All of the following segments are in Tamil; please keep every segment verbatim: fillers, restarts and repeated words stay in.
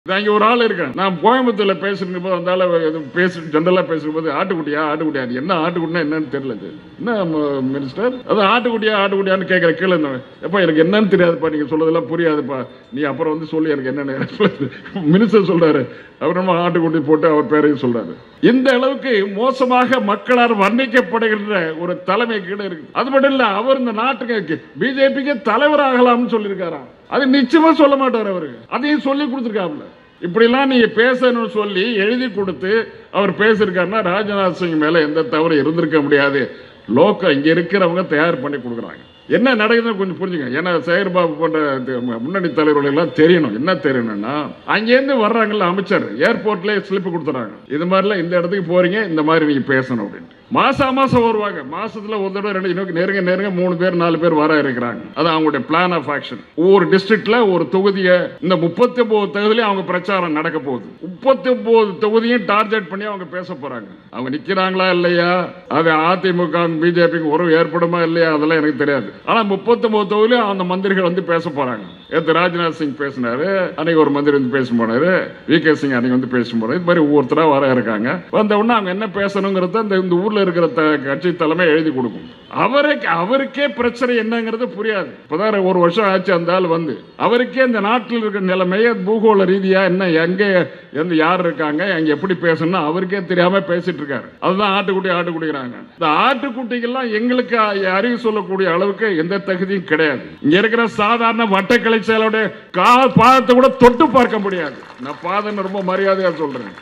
இங்க ஒரு ஆள் இருக்கேன். நான் கோயம்புத்தூர்ல பேசுறப்போ வந்தால பேச ஜெனரலா பேசும்போது ஆட்டுக்குட்டியா ஆட்டுக்குட்டியா என்ன ஆட்டுக்குட்டினா என்னன்னு தெரியல. என்ன மினிஸ்டர் அது ஆட்டுக்குட்டியா ஆட்டுக்குட்டியான்னு கேட்கிற கீழே எப்ப எனக்கு என்னன்னு தெரியாதுப்பா, நீங்க சொல்றதெல்லாம் புரியாதுப்பா, நீ அப்புறம் வந்து சொல்லி எனக்கு என்னன்னு மினிஸ்டர் சொல்றாரு. அப்புறமா ஆட்டுக்குட்டி போட்டு அவர் பேரையும் சொல்றாரு. இந்த அளவுக்கு மோசமாக மக்களால் வர்ணிக்கப்படுகின்ற ஒரு தலைமை கீழே இருக்கு. அது மட்டும் இல்ல, அவர் இந்த நாட்டுக்கு பிஜேபிக்கு தலைவர் ஆகலாம்னு சொல்லியிருக்காராம். அது நிச்சயமா சொல்ல மாட்டார். அவரு அதையும் சொல்லி கொடுத்துருக்காப்ல. இப்படி எல்லாம் நீங்க பேசணும்னு சொல்லி எழுதி கொடுத்து அவர் பேசிருக்காருன்னா ராஜ்நாத் சிங் மேல எந்த தவறு இருந்திருக்க முடியாது. லோக்க இங்க இருக்கிறவங்க தயார் பண்ணி கொடுக்குறாங்க. என்ன நடக்குதுன்னு கொஞ்சம் புரிஞ்சுங்க. ஏன்னா சேகர்பாபு போன்ற முன்னணி தலைவர்கள் எல்லாம் தெரியணும். என்ன தெரியணும்னா, அங்கேருந்து வர்றாங்கல்ல அமைச்சர், ஏர்போர்ட்ல ஸ்லிப் கொடுத்துறாங்க. இது மாதிரிலாம் இந்த இடத்துக்கு போறீங்க, இந்த மாதிரி நீங்க பேசணும் அப்படின்ட்டு. மாசா மாசம் வருவாங்க. மாசத்துல ஒரு தடவை ரெண்டு இன்னும் நெருங்க நெருங்க மூணு பேர் நாலு பேர் வர இருக்கிறாங்க. அது அவங்களுடைய பிளான் ஆஃப் ஆக்ஷன். ஒவ்வொரு டிஸ்ட்ரிக்ட்ல ஒரு தொகுதியை இந்த முப்பத்தி ஒன்பது தொகுதியில அவங்க பிரச்சாரம் நடக்க போகுது. முப்பத்தி ஒன்பது தொகுதியும் டார்கெட் பண்ணி அவங்க பேச போறாங்க. அவங்க நிக்கிறாங்களா இல்லையா, அது அதிமுக பிஜேபிக்கு உறவு ஏற்படுமா இல்லையா, அதெல்லாம் எனக்கு தெரியாது. ஆனா முப்பத்தி ஒன்பது தொகுதியிலும் அந்த மந்திரிகள் வந்து பேச போறாங்க. ஏத்து ராஜ்நாத் சிங் பேசினாரு, அன்னைக்கு ஒரு மந்திரி வந்து பேச போனாரு, வி கே சிங் அன்னைக்கு வந்து பேச போனாரு. இது மாதிரி ஒவ்வொருத்தரா வர இருக்காங்க. வந்த உடனே அவங்க என்ன பேசணுங்கிறத இந்த ஊர்ல இருக்கிற கட்சி தலைமை எழுதி கொடுக்கும். அவருக்கு அவருக்கே பிரச்சனை என்னங்கிறது புரியாது. இப்பதான் ஒரு வருஷம் ஆச்சு அந்த ஆள் வந்து. அவருக்கே இந்த நாட்டில் இருக்கிற நிலைமைய பூகோள ரீதியா என்ன எங்க எந்த யார் இருக்காங்க அங்க எப்படி பேசணும் அவருக்கே தெரியாம பேசிட்டு இருக்காரு. அதுதான் ஆட்டுக்குட்டி ஆட்டுக்குடிக்கிறாங்க. இந்த ஆட்டுக்குட்டிகள்லாம் எங்களுக்கு அறிவு சொல்லக்கூடிய அளவுக்கு எந்த தகுதியும் கிடையாது. இங்க இருக்கிற சாதாரண வட்டக்கலை செயலோட கால் பாதத்தை கூட தொட்டு பார்க்க முடியாது. நான் பாதன்னு ரொம்ப மரியாதையா சொல்றேன்.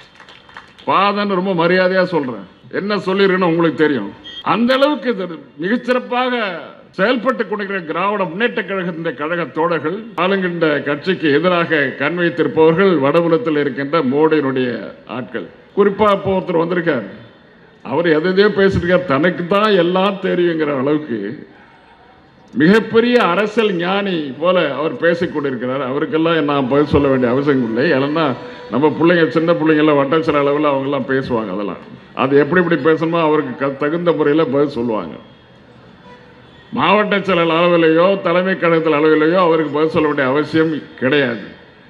பாதன்னு ரொம்ப மரியாதையா சொல்றேன். என்ன சொல்லிருக்கணும் உங்களுக்கு தெரியும். அந்த அளவுக்கு மிகச்சிறப்பாக செயல்பட்டு கொண்டிருக்கிற திராவிட முன்னேற்ற கழகத்தின் கழக தோழர்கள் ஆளுகின்ற கட்சிக்கு எதிராக கண் வைத்திருப்பவர்கள் வடபுலத்தில் இருக்கின்ற மோடியினுடைய ஆட்கள். குறிப்பா இப்போ ஒருத்தர் வந்திருக்கார். அவர் எதையோ பேசிட்டு இருக்கார். தனக்கு தான் எல்லாம் தெரியுங்கிற அளவுக்கு மிகப்பெரிய அரசியல் ஞானி போல அவர் பேசிக் கொண்டிருக்கிறார். அவருக்கெல்லாம் நான் பதில் சொல்ல வேண்டிய அவசியம் இல்லை. ஏன்னா நம்ம பிள்ளைங்க சின்ன பிள்ளைங்கள்லாம் வட்டச்சிற அளவில் அவங்கெல்லாம் பேசுவாங்க. அதெல்லாம் அது எப்படி எப்படி பேசணுமோ அவருக்கு தகுந்த முறையில் பதில் சொல்லுவாங்க. மாவட்ட செயலர் அளவிலேயோ தலைமை கழகத்தில் அளவிலேயோ அவருக்கு பதில் சொல்ல வேண்டிய அவசியம் கிடையாது.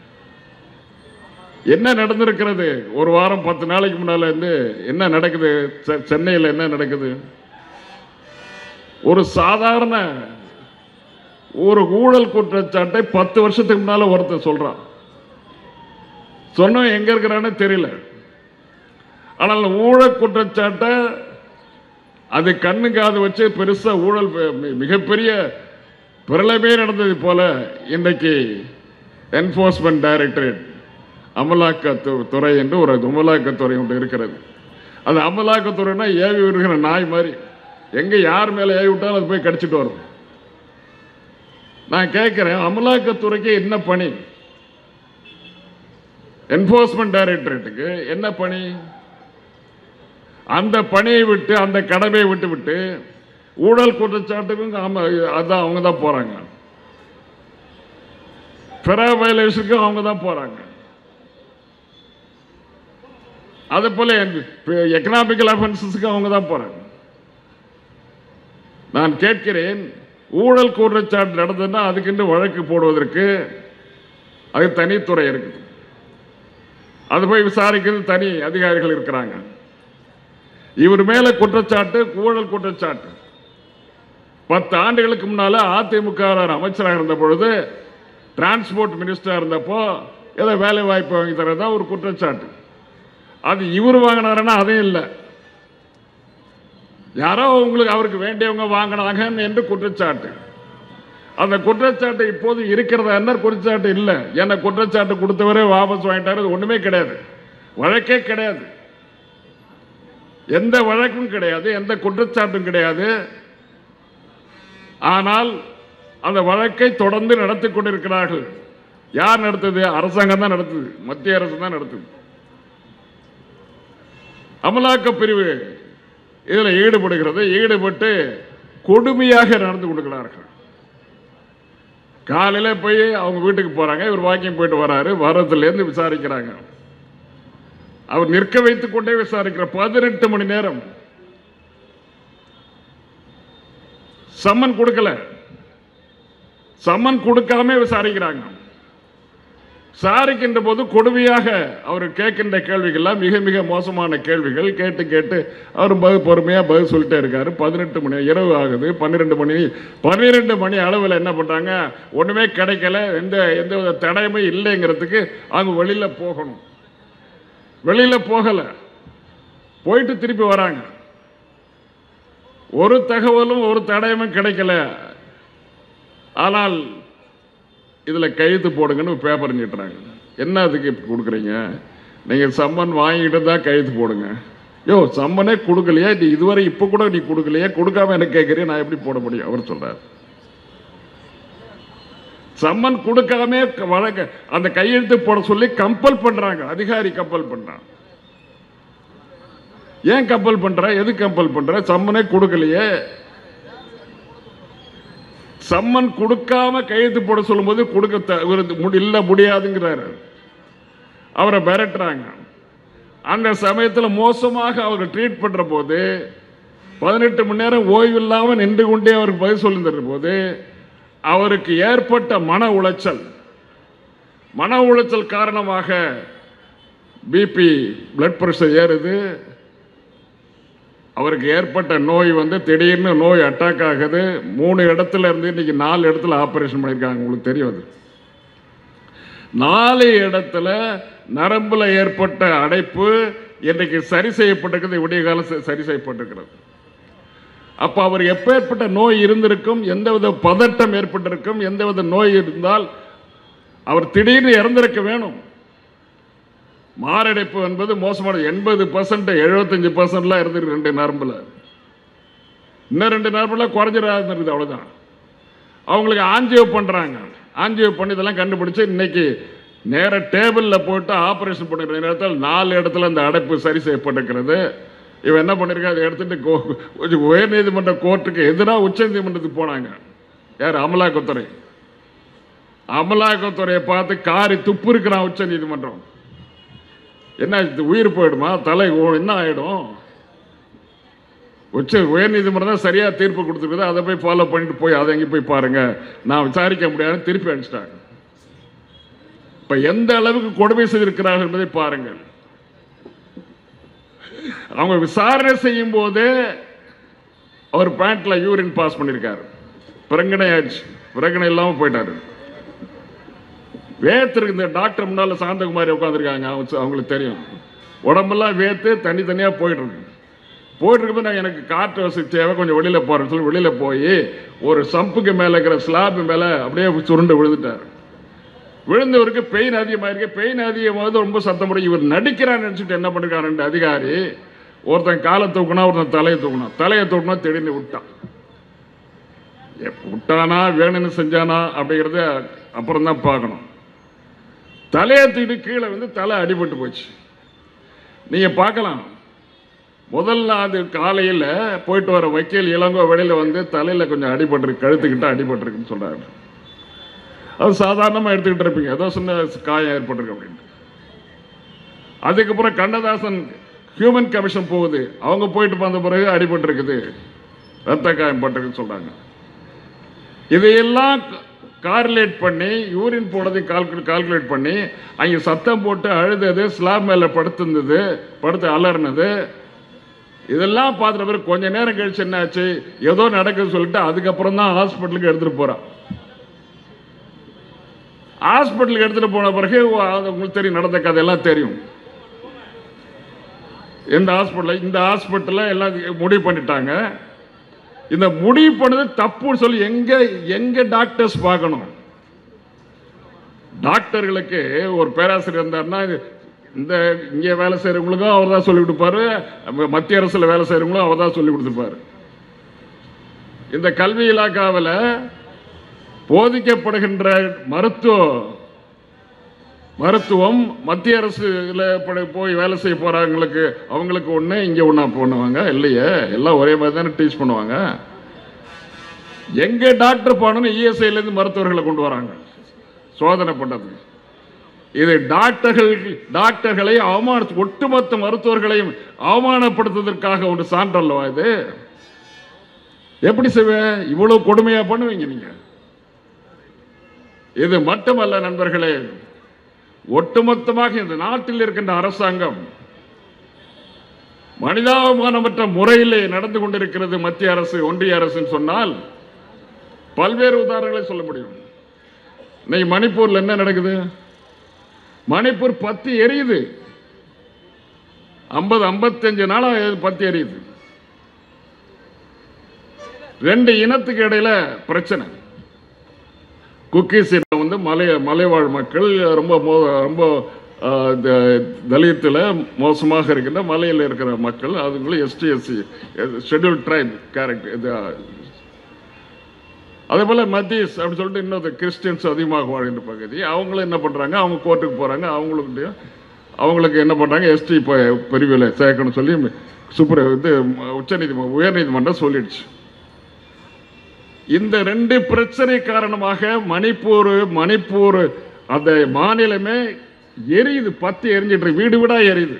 என்ன நடந்திருக்கிறது ஒரு வாரம் பத்து நாளைக்கு முன்னால இருந்து என்ன நடக்குது சென்னையில், என்ன நடக்குது? ஒரு சாதாரண ஒரு ஊழல் குற்றச்சாட்டை பத்து வருஷத்துக்கு முன்னால ஒருத்தர் சொல்றான். சொன்ன எங்க இருக்கிறான்னு தெரியல. ஆனால் ஊழல் குற்றச்சாட்டை அது கண்ணு காது வச்சு பெருசா ஊழல் மிகப்பெரிய பிரளயமே நடந்தது போல இன்றைக்கு என்போர்ஸ்மெண்ட் டைரக்டரேட் அமலாக்கத்துறை என்று ஒரு அமலாக்கத்துறை ஒன்று இருக்கிறது. அது அமலாக்கத்துறைனா ஏவி வருகிற நாய் மாதிரி எங்க யார் மேல ஏவி விட்டாலும் அது போய் கடிச்சிட்டு வரும். நான் கேட்கிறேன், அமலாக்கத்துறைக்கு என்ன பணி? என்போர்ஸ்மெண்ட் டைரக்டரேட்டுக்கு என்ன பணி? அந்த பணியை விட்டு அந்த கடமையை விட்டு விட்டு ஊழல் குற்றச்சாட்டுக்கும் அதான் அவங்க தான் போறாங்க. ஃபெரா வயலேஷனுக்கும் அவங்க தான் போறாங்க. அதே போல எக்கனாமிக்கல் அஃபென்சஸ்க்கு அவங்க தான் போறாங்க. நான் கேட்கிறேன், ஊழல் குற்றச்சாட்டு நடந்ததுன்னா அதுக்கு வழக்கு போடுவதற்கு அது தனித்துறை இருக்குது. அது போய் விசாரிக்கிறது தனி அதிகாரிகள் இருக்கிறாங்க. இவர் மேல குற்றச்சாட்டு ஊழல் குற்றச்சாட்டு. பத்து ஆண்டுகளுக்கு முன்னால அதிமுக அமைச்சராக இருந்த பொழுது டிரான்ஸ்போர்ட் மினிஸ்டரா இருந்தப்போ ஏதோ வேலை வாய்ப்பு வாங்கி தரதா ஒரு குற்றச்சாட்டு. அது இவர் வாங்கினாருன்னா அதையும் இல்லை, யாரோ உங்களுக்கு அவருக்கு வேண்டியவங்க வாங்கினாங்க என்று குற்றச்சாட்டு. அந்த குற்றச்சாட்டு இப்போது இருக்கிறதா என்ன குற்றச்சாட்டு இல்லை. என்ன குற்றச்சாட்டு கொடுத்தவரே வாபஸ் வாங்கிட்டாரு. ஒண்ணுமே கிடையாது, வழக்கே கிடையாது, எந்த வழக்கும் கிடையாது, எந்த குற்றச்சாட்டும் கிடையாது. ஆனால் அந்த வழக்கை தொடர்ந்து நடத்தி கொண்டிருக்கிறார்கள். யார் நடத்துது? அரசாங்கம் தான் நடத்துது, மத்திய அரசு தான் நடத்துது. அமலாக்க பிரிவு இதில் ஈடுபடுகிறது. ஈடுபட்டு கொடுமையாக நடந்து கொடுக்கிறார்கள். காலையில போய் அவங்க வீட்டுக்கு போறாங்க, இவர் வாக்கிங் போயிட்டு வராரு, வரதுல இருந்து விசாரிக்கிறாங்க. அவர் நிற்க வைத்துக் கொண்டே விசாரிக்கிறார். பதினெட்டு மணி நேரம் சம்மன் கொடுக்கல, சம்மன் கொடுக்காம விசாரிக்கிறாங்க. விசாரிக்கின்ற போது கொடுமையாக அவர் கேட்கின்ற கேள்விகள்லாம் மிக மிக மோசமான கேள்விகள் கேட்டு கேட்டு அவர் பதில் பொறுமையாக பதில் சொல்லிட்டே இருக்காரு. பதினெட்டு மணி இரவு ஆகுது. பன்னிரெண்டு மணி பன்னிரெண்டு மணி அளவில் என்ன பண்ணுறாங்க, ஒன்றுமே கிடைக்கல, எந்த எந்த வித தடையுமே இல்லைங்கிறதுக்கு அவங்க வெளியில் போகணும். வெளியில் போகலை, போயிட்டு திருப்பி வராங்க. ஒரு தகவலும் ஒரு தடயமும் கிடைக்கல. ஆனால் இதில் கையெழுத்து போடுங்கன்னு பேப்பர் நீட்டுறாங்க. என்ன அதுக்கு கொடுக்குறீங்க? நீங்கள் சம்மன் வாங்கிட்டு தான் கையெழுத்து போடுங்க. யோ, சம்மனே கொடுக்கலையா? நீ இதுவரை இப்போ கூட நீ கொடுக்கலையா? கொடுக்காம எனக்கு கேட்குறேன், நான் எப்படி போட முடியும்? அவர் சொல்றார். சம்மன் கொடுக்காம வழக்கு அந்த கையெழுத்து போட சொல்லி கம்பல் பண்றாங்க. அதிகாரி கம்பல் பண்றான். ஏன் கம்பல் பண்ற? எது கம்பல் பண்ற? சம்மனே கொடுக்கலையே. சம்மன் கொடுக்காம கையெழுத்து போட சொல்லும் போது கொடுக்க இல்ல முடியாதுங்கிறாரு. அவரை மிரட்டுறாங்க. அந்த சமயத்தில் மோசமாக அவர் ட்ரீட் பண்ற போது பதினெட்டு மணி நேரம் ஓய்வு இல்லாமல் நின்று கொண்டே அவருக்கு பதில் சொல்லிருந்த போது அவருக்கு ஏற்பட்ட மன உளைச்சல் மன உளைச்சல் காரணமாக பிபி பிளட் பிரஷர் ஏறுது. அவருக்கு ஏற்பட்ட நோய் வந்து திடீர்னு நோய் அட்டாக் ஆகுது. மூணு இடத்துல இருந்து இன்னைக்கு நாலு இடத்துல ஆபரேஷன் பண்ணியிருக்காங்க. உங்களுக்கு தெரியும். அது நாலு இடத்துல நரம்புல ஏற்பட்ட அடைப்பு இன்றைக்கு சரி செய்யப்பட்டிருக்கிறது. விடிய காலம் சரி செய்யப்பட்டிருக்கிறது. அப்ப அவர் எப்பேற்பட்ட நோய் இருந்திருக்கும், எந்தவித பதட்டம் ஏற்பட்டிருக்கும், எந்தவித நோய் இருந்தால் அவர் திடீர்னு இறந்திருக்க வேணும். மாரடைப்பு என்பது மோசமான எண்பது பர்சன்ட் எழுபத்தஞ்சு பர்சன்ட்லாம் இருந்துருக்கு ரெண்டு நரம்புல. இன்னும் ரெண்டு நரம்புல குறைஞ்சிடாது இருக்குது. அவ்வளோதான். அவங்களுக்கு ஆஞ்சியோ பண்ணுறாங்க. ஆஞ்சியோ பண்ணி இதெல்லாம் கண்டுபிடிச்சு இன்னைக்கு நேர டேபிளில் போட்டு ஆப்ரேஷன் பண்ணிக்கிற நேரத்தில் நாலு இடத்துல இந்த அடைப்பு சரி செய்யப்பட்டிருக்கிறது. இவன் என்ன பண்ணியிருக்கா, அதை எடுத்துட்டு உயர் நீதிமன்ற கோர்ட்டுக்கு எதிராக உச்ச நீதிமன்றத்துக்கு போனாங்க. யார்? அமலாக்கத்துறை. அமலாக்கத்துறையை பார்த்து காரி துப்பு இருக்கிறான் உச்ச நீதிமன்றம். என்ன உயிர் போயிடுமா? தலை என்ன ஆயிடும்? உச்ச உயர் நீதிமன்றம் தான் சரியா தீர்ப்பு கொடுத்துருக்குது. அதை போய் ஃபாலோ பண்ணிட்டு போய் அதை எங்கே போய் பாருங்க, நான் விசாரிக்க முடியாதுன்னு திருப்பி அடிச்சிட்டாங்க. இப்ப எந்த அளவுக்கு கொடுமை செய்திருக்கிறார்கள் என்பதை பாருங்கள். அவங்க விசாரணை செய்யும் போது அவர் பேண்ட்ல யூரின் பாஸ் பண்ணியிருக்காரு. பிரங்கனை ஆச்சு. பிரங்கனை இல்லாம போயிட்டாரு. வேத்திருக்கு. இந்த டாக்டர் முன்னால சாந்தகுமாரி உட்காந்துருக்காங்க. அவங்களுக்கு தெரியும். உடம்பெல்லாம் வேத்து தனித்தனியா போயிட்டு இருக்கு. போயிட்டு இருக்கும்போது நான் எனக்கு காற்று வசதி தேவை, கொஞ்சம் வெளியில போறேன்னு சொல்லி வெளியில போய் ஒரு சம்புக்கு மேல இருக்கிற ஸ்லாப் மேல அப்படியே சுருண்டு விழுந்துட்டார். விழுந்தவருக்கு பெயின் அதிகமாயிருக்கு. பெயின் அதிகமாவது ரொம்ப சத்தம் போட இவர் நடிக்கிறான்னு நினைச்சிட்டு என்ன பண்ணிருக்காரு, ரெண்டு அதிகாரி ஒருத்தன் காலை தூக்குனா ஒருத்தன் தலையை தூக்கணும். தலையை தூக்கினா திடீர்னு விட்டான். விட்டானா வேணும்னு செஞ்சானா அப்படிங்கிறத அப்புறம் தான் பார்க்கணும். தலையை தூக்கிட்டு கீழே வந்து தலை அடிபட்டு போச்சு. நீங்க பார்க்கலாம். முதல்ல அது காலையில் போயிட்டு வர வக்கீல் இளங்கோ வெளியில வந்து தலையில கொஞ்சம் அடிபட்டிருக்கு, கழுத்துக்கிட்ட அடிபட்டிருக்குன்னு சொல்றாரு. அது சாதாரணமாக எடுத்துக்கிட்டு இருப்பீங்க, ஏதோ சின்ன காயம் ஏற்பட்டிருக்கு அப்படின்ட்டு. அதுக்கப்புறம் கண்ணதாசன் ஹியூமன் கமிஷன் போகுது. அவங்க போயிட்டு வந்த பிறகு அடிபட்டு இருக்குது, ரத்த காயம் பட்டிருக்குன்னு சொல்றாங்க. இதையெல்லாம் கார்லேட் பண்ணி யூரின் போனதையும் கால்குலேட் கால்குலேட் பண்ணி அங்கே சத்தம் போட்டு அழுதது, ஸ்லாப் மேலே படுத்திருந்தது, படுத்து அலர்னது, இதெல்லாம் பார்த்துட்ட பிறகு கொஞ்ச நேரம் கழிச்சு என்ன ஆச்சு, ஏதோ நடக்குதுன்னு சொல்லிட்டு அதுக்கப்புறம் தான் ஹாஸ்பிட்டலுக்கு எடுத்துட்டு போறான். ஹாஸ்பிட்டலுக்கு எடுத்துட்டு போன பிறகு உங்களுக்கு தெரியும், நடந்த கதையெல்லாம் தெரியும். எந்த ஹாஸ்பிட்டல் இந்த ஹாஸ்பிட்டலில் எல்லாம் முடிவு பண்ணிட்டாங்க. இந்த முடிவு பண்ணது தப்புன்னு சொல்லி எங்க எங்க டாக்டர்ஸ் பார்க்கணும். டாக்டர்களுக்கு ஒரு பேராசிரியர் இருந்தாருன்னா இந்த இங்கே வேலை செய்யறவங்களுக்கும் அவர் தான் சொல்லி கொடுப்பாரு, மத்திய அரசுல வேலை செய்யறவங்களும் அவர் தான் சொல்லி கொடுத்துருப்பாரு. இந்த கல்வி இலாக்காவில் போதிக்கப்படுகின்ற மருத்துவ மருத்துவம் மத்திய அரசுல போய் வேலை செய்ய போறாங்களுக்கு அவங்களுக்கு ஒண்ணு, இங்க ஒண்ணா பண்ணுவாங்க இல்லையே, எல்லாம் ஒரே மாதிரி தானே டீச் பண்ணுவாங்க. எங்க டாக்டர் போனோம்னு இஎஸ்ஐல இருந்து மருத்துவர்களை கொண்டு வராங்க சோதனை பண்றது. இது டாக்டர்கள் டாக்டர்களை அவமான ஒட்டுமொத்த மருத்துவர்களையும் அவமானப்படுத்துவதற்காக ஒரு சான்றல்லவா இது? எப்படி செய்வேன்? இவ்வளவு கொடுமையா பண்ணுவீங்க நீங்க? இது மட்டுமல்ல நண்பர்களே, ஒட்டுமொத்தமாக இந்த நாட்டில் இருக்கின்ற அரசாங்கம் மனிதாபிமானமற்ற முறையிலே நடந்து கொண்டிருக்கிறது. மத்திய அரசு, ஒன்றிய அரசு சொன்னால் பல்வேறு உதாரணங்களை சொல்ல முடியும். இன்னைக்கு மணிப்பூர்ல என்ன நடக்குது? மணிப்பூர் பத்தி எரியுது. ஐம்பது ஐம்பத்தஞ்சு நாளா பத்தி எரியுது. ரெண்டு இனத்துக்கு இடையில பிரச்சனை. குக்கீஸ் வந்து மலை மலைவாழ் மக்கள் ரொம்ப ரொம்ப தலித்தில் மோசமாக இருக்கின்ற மலையில் இருக்கிற மக்கள், அதுக்குள்ள ST SC schedule tribe character. அதே போல மத்தியஸ் அப்படின்னு சொல்லிட்டு இன்னொரு கிறிஸ்டியன்ஸ் அதிகமாக வாழ்கின்ற பகுதி. அவங்களும் என்ன பண்றாங்க? அவங்க கோர்ட்டுக்கு போறாங்க. அவங்களுக்கு அவங்களுக்கு என்ன பண்றாங்க? எஸ்டி பிரிவில் சேர்க்கணும் சொல்லி சூப்பர் இது உச்ச நீதிமன்றம் உயர் நீதிமன்றம் சொல்லிடுச்சு. இந்த ரெண்டு பிரச்சனை காரணமாக மணிப்பூர் மணிப்பூர் அந்த மாநிலமே எரியுது. பத்து எரிஞ்சிட்டு வீடு வீடா எரியுது.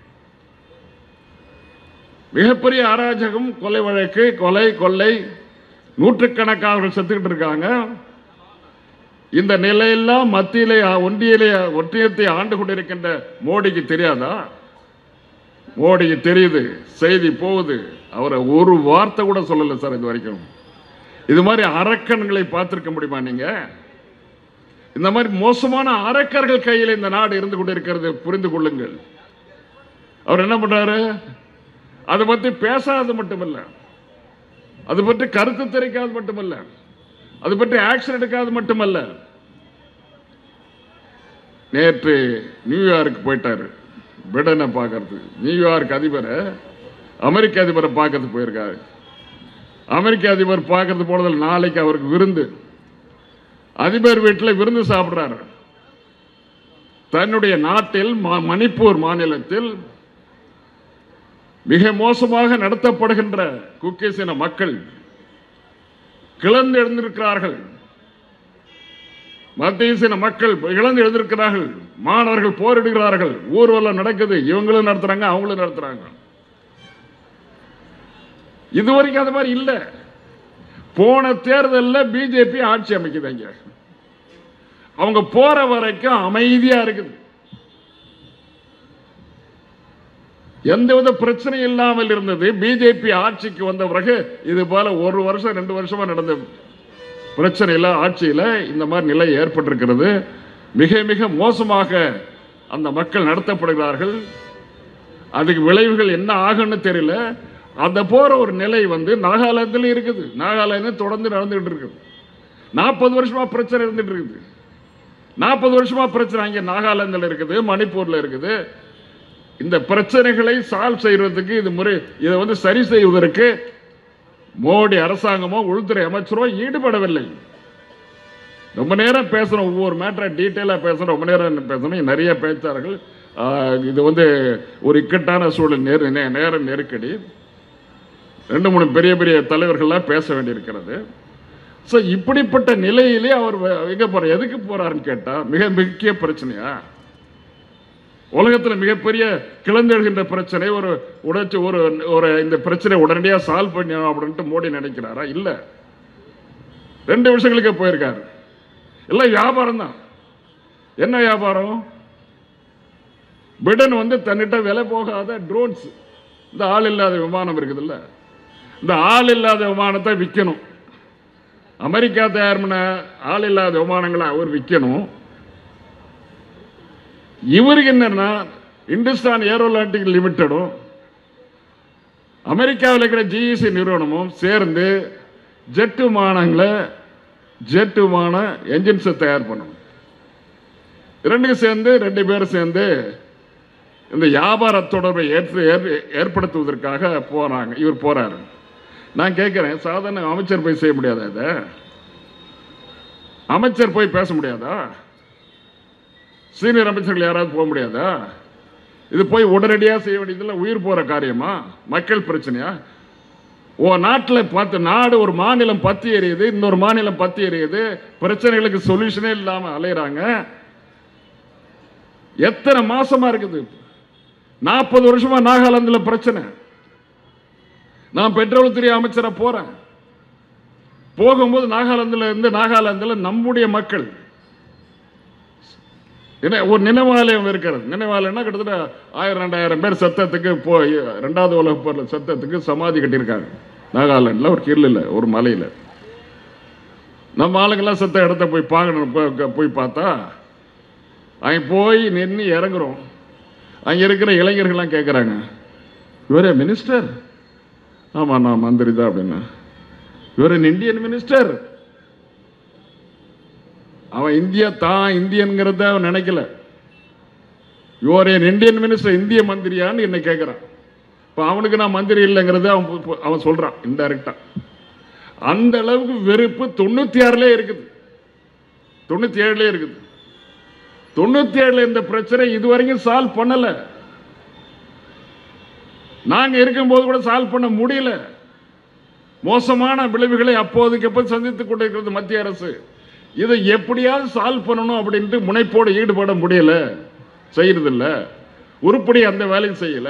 மிகப்பெரிய அராஜகம், கொலை வழக்கு, கொலை கொள்ளை, நூற்றுக்கணக்காக செத்துக்கிட்டு இருக்காங்க. இந்த நிலையெல்லாம் மத்தியிலே ஒன்றியிலே ஒன்றியத்தை ஆண்டு கொண்டிருக்கின்ற மோடிக்கு தெரியாதா? மோடிக்கு தெரியுது. செய்தி போகுது. அவரை ஒரு வார்த்தை கூட சொல்லல சார் இது வரைக்கும். இது மாதிரி அரக்கன்களை பார்த்திருக்க முடியுமா நீங்க? இந்த மாதிரி மோசமான அரக்கர்கள் கையில் இந்த நாடு இருந்து கொண்டிருக்கிறது, புரிந்து கொள்ளுங்கள். அவர் என்ன பண்றாரு? அதை பற்றி பேசாதது மட்டுமல்ல, அது பற்றி கருத்து தெரிவிக்காது மட்டுமல்ல, அது பற்றி ஆக்ஷன் எடுக்காது மட்டுமல்ல, நேற்று நியூயார்க் போயிட்டாரு பிடனை பார்க்கறது. நியூயார்க் அதிபரை அமெரிக்க அதிபரை பார்க்கறது போயிருக்காரு. அமெரிக்க அதிபர் பார்க்கறது போனதில் நாளைக்கு அவருக்கு விருந்து. அதிபர் வீட்டில் விருந்து சாப்பிடுறாரு. தன்னுடைய நாட்டில் மணிப்பூர் மாநிலத்தில் மிக மோசமாக நடத்தப்படுகின்ற குக்கீஸ் இன மக்கள் கிளர்ந்து எழுந்திருக்கிறார்கள். மத்திய இன மக்கள் இழந்து எழுந்திருக்கிறார்கள். மாணவர்கள் போரிடுகிறார்கள். ஊர்வலம் நடக்குது. இவங்களும் நடத்துறாங்க, அவங்களும் நடத்துறாங்க. இதுவரைக்கும் அது மாதிரி இல்ல. போன தேர்தலில் பிஜேபி ஆட்சி அமைக்குதுங்க. அவங்க போற வரைக்கும் அமைதியா இருக்குது. எந்தவித பிரச்சனை இல்லாமல் இருந்தது. பிஜேபி ஆட்சிக்கு வந்த பிறகு இது போல ஒரு வருஷம் ரெண்டு வருஷமா நடந்த பிரச்சனையில் ஆட்சியில் இந்த மாதிரி நிலை ஏற்பட்டிருக்கிறது. மிக மிக மோசமாக அந்த மக்கள் நடத்தப்படுகிறார்கள். அதுக்கு விளைவுகள் என்ன ஆகுன்னு தெரியல. அந்த போற ஒரு நிலை வந்து நாகாலாந்தில் இருக்குது. நாகாலாந்து தொடர்ந்து நடந்துகிட்டு இருக்குது. நாற்பது வருஷமா பிரச்சனை இருந்துட்டு இருக்குது. நாற்பது வருஷமா பிரச்சனை அங்கே நாகாலாந்தில் இருக்குது, மணிப்பூர்ல இருக்குது. இந்த பிரச்சனைகளை சால்வ் செய்வதற்கு இது முறை இதை வந்து சரி செய்வதற்கு மோடி அரசாங்கமோ உள்துறை அமைச்சரோ ஈடுபடவில்லை. ரொம்ப நேரம் பேசணும், ஒவ்வொரு மேட்டரை டீட்டெயிலா பேசணும், ரொம்ப நேரம் பேசணும். நிறைய பேச்சார்கள். இது வந்து ஒரு இக்கட்டான சூழல், நேர நேர நெருக்கடி. ரெண்டு மூணு பெரிய பெரிய தலைவர்கள்லாம் பேச வேண்டியிருக்கிறது. ஸோ இப்படிப்பட்ட நிலையிலே அவர் எங்க போற எதுக்கு போறாருன்னு கேட்டா, மிக முக்கிய பிரச்சனையா, உலகத்தில் மிகப்பெரிய கிளந்தெழுகின்ற பிரச்சனை, ஒரு உடைச்சு ஒரு ஒரு இந்த பிரச்சனை உடனடியாக சால்வ் பண்ணணும் அப்படின்ட்டு மோடி நினைக்கிறாரா? இல்ல. ரெண்டு விஷயங்களுக்கு போயிருக்காரு. எல்லாம் வியாபாரம் தான். என்ன வியாபாரம்? பிடன் வந்து தன்னிட்ட விலை போகாத ட்ரோன்ஸ், இந்த ஆள் இல்லாத விமானம் இருக்குதுல்ல, இந்த ஆள் இல்லாத விமானத்தை விற்கணும். அமெரிக்கா தயார் பண்ண ஆள் இல்லாத விமானங்களை அவர் விற்கணும். இவருக்கு என்னன்னா, இந்துஸ்தான் ஏரோநாட்டிக் லிமிடெடும் அமெரிக்காவில் இருக்கிற ஜிஇசி நிறுவனமும் சேர்ந்து ஜெட் விமானங்களை ஜெட் விமான என்ஜின்ஸை தயார் பண்ணணும். ரெண்டுக்கும் சேர்ந்து ரெண்டு பேரும் சேர்ந்து இந்த வியாபார தொடர்பை ஏற்று ஏற்படுத்துவதற்காக போறாங்க. இவர் போறாரு. நான் கேட்கிறேன், சாதாரண அமைச்சர் போய் செய்ய முடியாதா? இதை அமைச்சர் போய் பேச முடியாதா? சீனியர் அமைச்சர்கள் யாராவது போக முடியாதா? இது போய் உடனடியாக செய்ய வேண்டியதில்லை. உயிர் போற காரியமா? மக்கள் பிரச்சனையா? ஓ நாட்டில் பார்த்து நாடு ஒரு மாநிலம் பத்தி எரியுது, இன்னொரு மாநிலம் பத்தி எரியுது, பிரச்சனைகளுக்கு சொல்யூஷனே இல்லாம அலையிறாங்க. எத்தனை மாசமா இருக்குது? நாற்பது வருஷமா நாகாலாந்தில் பிரச்சனை. நான் பெட்ரோல் துறை அமைச்சரா போறேன். போகும்போது நாகாலாந்தில் இருந்து நாகாலாந்தில் நம்முடைய மக்கள் என்ன ஒரு நினைவாலயம் இருக்கிறது. நினைவாலயம்னா கிட்டத்தட்ட ஆயிரம் ரெண்டாயிரம் பேர் சத்தத்துக்கு போய் ரெண்டாவது உலக போரில் சத்தத்துக்கு சமாதி கட்டியிருக்காங்க நாகாலாண்டில் ஒரு கில்லில் ஒரு மலையில். நம்ம ஆளுங்கெல்லாம் சத்த இடத்த போய் பார்க்கணும். போய் பார்த்தா அங்கே போய் நின்று இறங்குறோம். அங்கே இருக்கிற இளைஞர்கள்லாம் கேட்குறாங்க, இவரே மினிஸ்டர்? ஆமாம் நான் மந்திரி தான் அப்படின்னா. இவர் இந்தியன் மினிஸ்டர்? அவன் இந்தியா தான் இந்தியன்கிறத அவன் நினைக்கல. யுவர் என் இந்தியன் மினிஸ்டர், இந்திய மந்திரியான்னு என்னை கேட்குறான். இப்போ அவனுக்கு நான் மந்திரி இல்லைங்கிறத அவன் அவன் சொல்கிறான் இன்டைரக்டா. அந்த அளவுக்கு வெறுப்பு தொண்ணூற்றி ஆறுலே இருக்குது, தொண்ணூற்றி ஏழுலே இருக்குது. தொண்ணூற்றி ஏழுல இந்த பிரச்சனை இதுவரைக்கும் சால்வ் பண்ணல. நாங்க இருக்கும்போது கூட சால்வ் பண்ண முடியல. மோசமான விளைவுகளை அப்போதைக்கு எப்போ சந்தித்துக் கொண்டிருக்கிறது மத்திய அரசு. இதை எப்படியாவது சால்வ் பண்ணணும் அப்படின்ட்டு முனைப்போடு ஈடுபட முடியல, செய்யறதில்ல, உருப்படி அந்த வேலையும் செய்யல.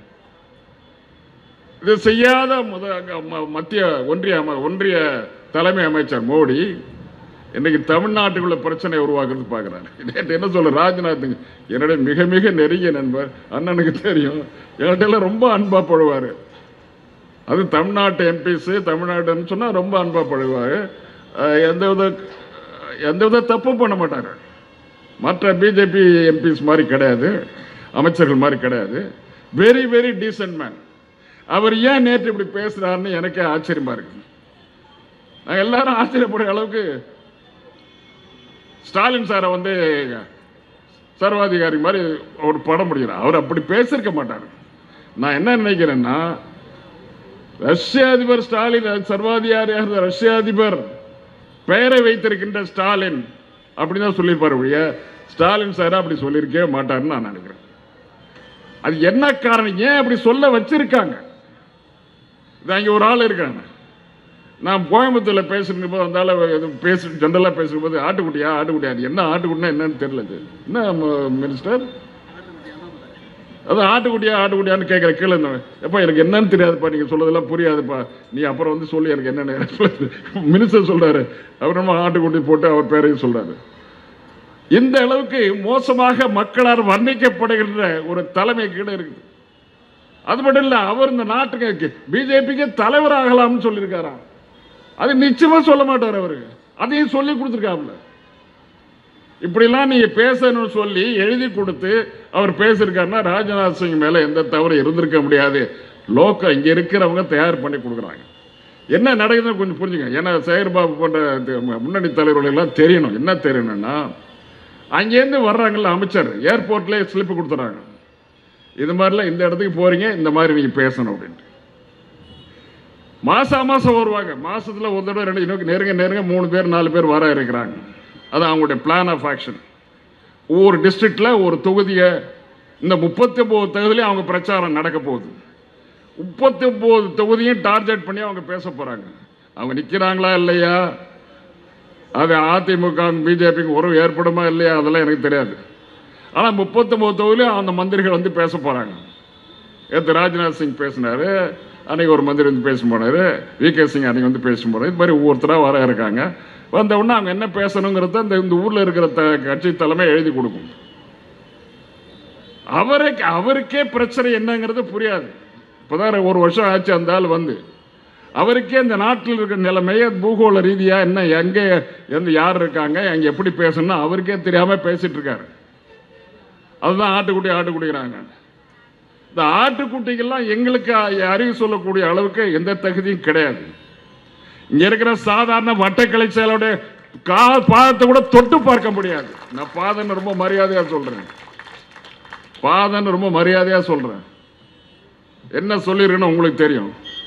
இது செய்யாத மத்திய ஒன்றிய ஒன்றிய தலைமை அமைச்சர் மோடி இன்னைக்கு தமிழ்நாட்டுக்குள்ள பிரச்சனை உருவாக்குறது பார்க்குறாரு. நேற்று என்ன சொல்ற ராஜ்நாத், என்னுடைய மிக மிக நெருங்கிய நண்பர், அண்ணனுக்கு தெரியும், என்கிட்ட எல்லாம் ரொம்ப அன்பா படுவார். அது தமிழ்நாட்டு எம்பிஸ் தமிழ்நாடுன்னு சொன்னால் ரொம்ப அன்பா படுவார். எந்த வித எந்த வித தப்பும் பண்ண மாட்டார். மற்ற பிஜேபி எம்பிஸ் மாதிரி கிடையாது, அமைச்சர்கள் மாதிரி கிடையாது. Very very decent man. அவர் ஏன் நேற்று இப்படி பேசுறாருன்னு எனக்கே ஆச்சரியமா இருக்கு. நாங்கள் எல்லாரும் ஆச்சரியப்படுற அளவுக்கு ஸ்டாலின் சாரை வந்து சர்வாதிகாரி மாதிரி ஒரு படம் முடிகிறார். அவர் அப்படி பேசிருக்க மாட்டார். நான் என்ன நினைக்கிறேன்னா, ரஷ்ய அதிபர் ஸ்டாலின் சர்வாதிகாரியாக ரஷ்ய அதிபர் பெயரை வைத்திருக்கின்ற ஸ்டாலின் அப்படிதான் சொல்லியிருப்பார் ஒழிய ஸ்டாலின் சார் அப்படி சொல்லியிருக்கவே மாட்டார்னு நான் நினைக்கிறேன். அது என்ன காரணம், ஏன் அப்படி சொல்ல வச்சிருக்காங்க? அங்கே ஒரு ஆள் இருக்காங்க. நான் கோயம்புத்தூரில் பேசுகிற போது அந்த பேசு ஜென்ரலாக பேசுகிற போது ஆட்டுக்குட்டியா ஆட்டுக்குட்டியா என்ன ஆட்டுக்குட்டினா என்னன்னு தெரியல. என்ன மினிஸ்டர் அது ஆட்டுக்குட்டியா ஆட்டுக்குட்டியான்னு கேட்குற கீழே எப்போ எனக்கு என்னன்னு தெரியாதுப்பா, நீங்கள் சொல்றதெல்லாம் புரியாதுப்பா, நீ அப்புறம் வந்து சொல்லி எனக்கு என்னென்ன மினிஸ்டர் சொல்றாரு. அவர் நம்ம ஆட்டுக்குட்டி போட்டு அவர் பேரையும் சொல்றாரு. இந்த அளவுக்கு மோசமாக மக்களால் வர்ணிக்கப்படுகின்ற ஒரு தலைமை கீழே இருக்குது. அது மட்டும் இல்லை, அவர் இந்த நாட்டுக்கு பிஜேபிக்கு தலைவர் ஆகலாம்னு சொல்லியிருக்காராம். அது நிச்சயமா சொல்ல மாட்டார். அவரு அதையும் சொல்லி கொடுத்துருக்காப்புல. இப்படிலாம் நீங்க பேசணும்னு சொல்லி எழுதி கொடுத்து அவர் பேசியிருக்காருன்னா ராஜ்நாத் சிங் மேல எந்த தவறு இருந்திருக்க முடியாது. லோக்கம் இங்க இருக்கிறவங்க தயார் பண்ணி கொடுக்குறாங்க. என்ன நடக்குதுன்னு கொஞ்சம் புரிஞ்சுங்க. ஏன்னா சேகர்பாபு போன்ற முன்னணி தலைவர்கள் எல்லாம் தெரியணும். என்ன தெரியணும்னா, அங்கேருந்து வர்றாங்கல்ல அமைச்சர், ஏர்போர்ட்லேயே ஸ்லிப்பு கொடுத்துறாங்க. இது மாதிரிலாம் இந்த இடத்துக்கு போறீங்க, இந்த மாதிரி நீங்க பேசணும் அப்படின்ட்டு. மாசம் மாசம் வருவாங்க. மாசத்துல ஒரு தடவை ரெண்டு இன்னும் நெருங்க நெருங்க மூணு பேர் நாலு பேர் வர இருக்கிறாங்க. அது அவங்களுடைய பிளான் ஆஃப் ஆக்ஷன். ஒவ்வொரு டிஸ்ட்ரிக்ட்ல ஒரு தொகுதியை இந்த முப்பத்தி ஒன்பது தொகுதியிலையும் அவங்க பிரச்சாரம் நடக்க போகுது. முப்பத்தி ஒன்பது தொகுதியும் டார்கெட் பண்ணி அவங்க பேச போறாங்க. அவங்க நிற்கிறாங்களா இல்லையா, அது அதிமுக பிஜேபிக்கு உறவு ஏற்படுமா இல்லையா, அதெல்லாம் எனக்கு தெரியாது. ஆனால் முப்பத்தி ஒன்பது தொகுதியிலும் அந்த மந்திரிகள் வந்து பேச போறாங்க. நேற்று ராஜ்நாத் சிங் பேசினாரு, அன்னைக்கு ஒரு மந்திரி வந்து பேச போனாரு, வி கே சிங் அன்னைக்கு வந்து பேச போனாரு. இது மாதிரி ஒவ்வொருத்தராக வர இருக்காங்க. வந்த உடனே அவங்க என்ன பேசணுங்கிறத இந்த இந்த ஊரில் இருக்கிற த கட்சி தலைமை எழுதி கொடுக்கும். அவருக்கு அவருக்கே பிரச்சனை என்னங்கிறது புரியாது. இப்போதான் ஒரு வருஷம் ஆச்சு அந்த ஆள் வந்து. அவருக்கே இந்த நாட்டில் இருக்கிற நிலைமையை பூகோள ரீதியாக என்ன எங்கே எந்த யார் இருக்காங்க அங்கே எப்படி பேசணும்னு அவருக்கே தெரியாமல் பேசிட்டு இருக்காரு. அதுதான் ஆட்டுக்குட்டி ஆட்டுக்குட்டிக்கிறாங்க. இந்த ஆட்டுக்குட்டிகள்லாம் எங்களுக்கு அறிவு சொல்லக்கூடிய அளவுக்கு எந்த தகுதியும் கிடையாது. இங்க இருக்கிற சாதாரண வட்டக்கலை செயலோடைய கால் பாதத்தை கூட தொட்டு பார்க்க முடியாது. நான் பாதன்னு ரொம்ப மரியாதையா சொல்றேன். பாதன்னு ரொம்ப மரியாதையா சொல்றேன். என்ன சொல்லிருக்கணும் உங்களுக்கு தெரியும்.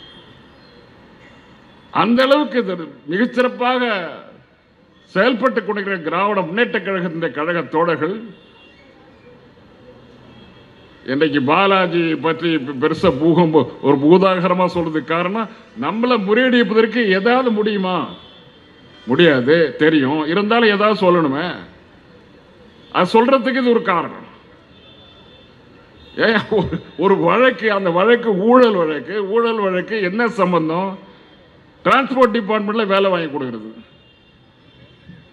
அந்த அளவுக்கு மிகச்சிறப்பாக செயல்பட்டு கொண்டிருக்கிற திராவிட முன்னேற்ற கழகத்தின் கழக தோழர்கள் இன்றைக்கு பாலாஜி பற்றி பெருசா பூகம்பம் ஒரு பூதாகரமா சொல்றதுக்கு காரணம், நம்மளை முறியடிப்பதற்கு ஏதாவது முடியுமா? முடியாது, தெரியும். இருந்தாலும் ஏதாவது சொல்லணுமே. அது சொல்றதுக்கு இது ஒரு காரணம். ஏன் ஒரு வழக்கு, அந்த வழக்கு ஊழல் வழக்கு. ஊழல் வழக்கு என்ன சம்பந்தம்? டிரான்ஸ்போர்ட் டிபார்ட்மெண்ட்ல வேலை வாங்கி கொடுக்கிறது.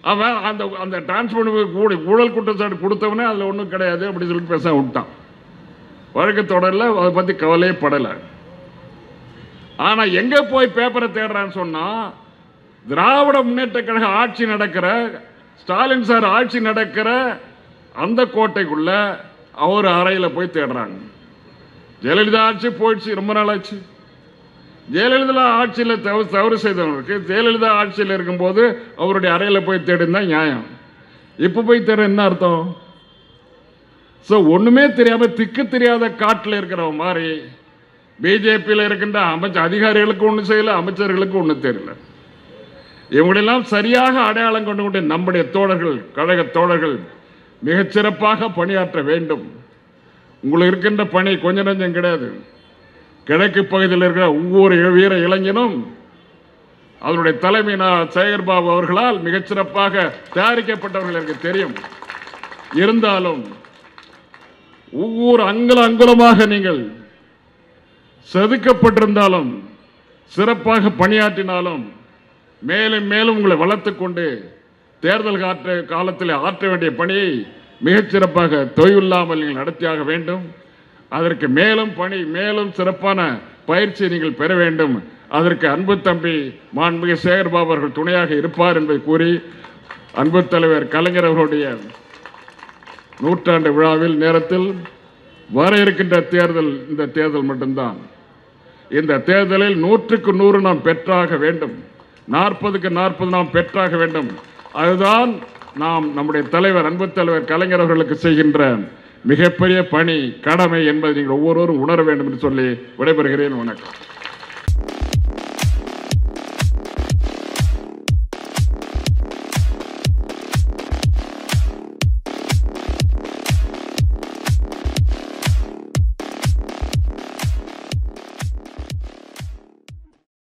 அவன் அந்த அந்த டிரான்ஸ்போர்ட் கூடி ஊழல் குற்றச்சாட்டு கொடுத்தவனே அதில் ஒன்றும் கிடையாது அப்படின்னு சொல்லிட்டு பேச விட்டான். வழக்கு தொடரில் அதை பற்றி கவலையே படலை. ஆனால் எங்கே போய் பேப்பரை தேடுறான்னு சொன்னால், திராவிட முன்னேற்ற கழக ஆட்சி நடக்கிற, ஸ்டாலின் சார் ஆட்சி நடக்கிற அந்த கோட்டைக்குள்ள அவர் அறையில் போய் தேடுறாங்க. ஜெயலலிதா ஆட்சி போயிடுச்சு, ரொம்ப நாள் ஆச்சு. ஜெயலலிதா ஆட்சியில் தவறு தவறு செய்தவங்களுக்கு ஜெயலலிதா ஆட்சியில் இருக்கும்போது அவருடைய அறையில் போய் தேடுனா நியாயம். இப்போ போய் தேட என்ன அர்த்தம்? ஸோ ஒன்றுமே தெரியாமல் திக்கு தெரியாத காட்டில் இருக்கிற மாதிரி பிஜேபியில் இருக்கின்ற அமைச்ச அதிகாரிகளுக்கு ஒன்றும் செய்யலை, அமைச்சர்களுக்கு ஒன்றும் தெரியல. இவங்களெல்லாம் சரியாக அடையாளம் கொண்டு கொண்டு நம்முடைய தோழர்கள், கழக தோழர்கள் மிகச்சிறப்பாக பணியாற்ற வேண்டும். உங்களுக்கு இருக்கின்ற பணி கொஞ்ச நஞ்சம் கிடையாது. கிழக்கு பகுதியில் இருக்கிற ஒவ்வொரு வீர இளைஞனும் அவருடைய தலைமை சேகர்பாபு அவர்களால் மிகச்சிறப்பாக தயாரிக்கப்பட்டவர்கள் எனக்கு தெரியும். இருந்தாலும் ஒவ்வொரு அங்குல அங்குலமாக நீங்கள் செதுக்கப்பட்டிருந்தாலும், சிறப்பாக பணியாற்றினாலும், மேலும் மேலும் உங்களை வளர்த்துக் கொண்டு தேர்தல் காற்ற காலத்தில் ஆற்ற வேண்டிய பணியை மிகச்சிறப்பாக தொய்வில்லாமல் நீங்கள் நடத்தியாக வேண்டும். அதற்கு மேலும் பணி, மேலும் சிறப்பான பயிற்சியை நீங்கள் பெற வேண்டும். அதற்கு அன்பு தம்பி மாண்புமிகு சேகர்பாபு அவர்கள் துணையாக இருப்பார் என்பதை கூறி, அன்பு தலைவர் கலைஞர் அவர்களுடைய நூற்றாண்டு விழாவில் நேரத்தில் வர இருக்கின்ற தேர்தல் இந்த தேர்தல் மட்டும்தான். இந்த தேர்தலில் நூற்றுக்கு நூறு நாம் பெற்றாக வேண்டும், நாற்பதுக்கு நாற்பது நாம் பெற்றாக வேண்டும். அதுதான் நாம் நம்முடைய தலைவர் அன்பு தலைவர் கலைஞர் அவர்களுக்கு செய்கின்ற மிகப்பெரிய பணி, கடமை என்பதை நீங்கள் ஒவ்வொருவரும் உணர வேண்டும் என்று சொல்லி விடைபெறுகிறேன். வணக்கம்.